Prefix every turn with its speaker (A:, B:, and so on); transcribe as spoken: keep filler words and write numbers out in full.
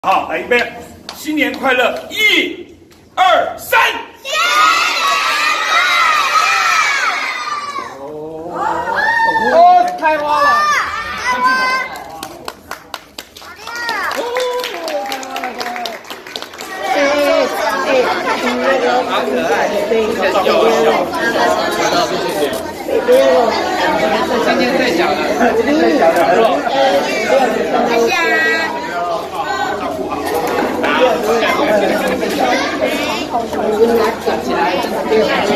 A: 好，来预备，新年快乐！一、二、三。新
B: 年快乐！哦，开花了！开花了！好可爱，小小，谢谢。今天太小了，今天太小了，
C: 谢谢啊。
B: 拿起来。